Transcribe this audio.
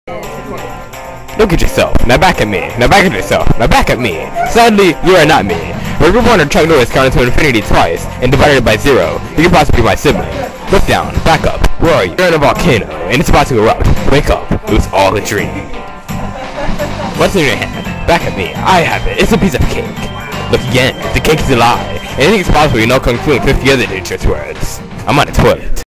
Look at yourself. Now back at me. Now back at yourself. Now back at me. Sadly, you are not me. But if or Chuck Norris counted to infinity twice and divided it by 0, you could possibly be my sibling. Look down. Back up. Where are you? You're in a volcano, and it's about to erupt. Wake up. It was all a dream. What's in your hand? Back at me. I have it. It's a piece of cake. Look again. The cake is a lie. Anything is possible, you know Kung Fu and 50 other dangerous words. I'm on a toilet.